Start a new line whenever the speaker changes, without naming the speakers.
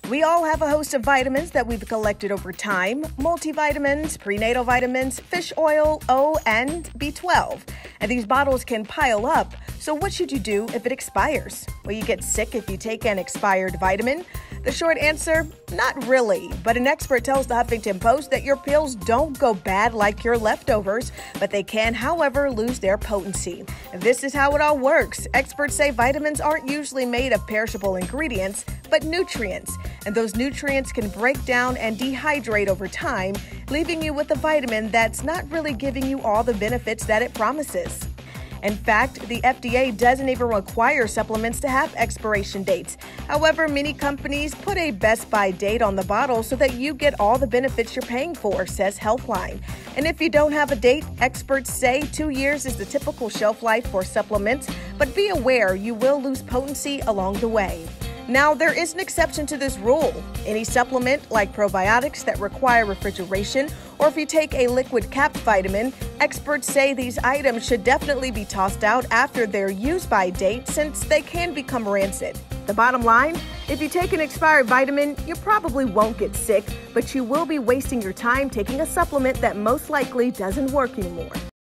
We all have a host of vitamins that we've collected over time: multivitamins, prenatal vitamins, fish oil, O, and B12. And these bottles can pile up. So what should you do if it expires? Will you get sick if you take an expired vitamin? The short answer, not really. But an expert tells the Huffington Post that your pills don't go bad like your leftovers, but they can, however, lose their potency. This is how it all works. Experts say vitamins aren't usually made of perishable ingredients, but nutrients. And those nutrients can break down and dehydrate over time, leaving you with a vitamin that's not really giving you all the benefits that it promises. In fact, the FDA doesn't even require supplements to have expiration dates. However, many companies put a best by date on the bottle so that you get all the benefits you're paying for, says Healthline. And if you don't have a date, experts say 2 years is the typical shelf life for supplements, but be aware you will lose potency along the way. Now, there is an exception to this rule. Any supplement, like probiotics that require refrigeration, or if you take a liquid capped vitamin, experts say these items should definitely be tossed out after their use-by date since they can become rancid. The bottom line, if you take an expired vitamin, you probably won't get sick, but you will be wasting your time taking a supplement that most likely doesn't work anymore.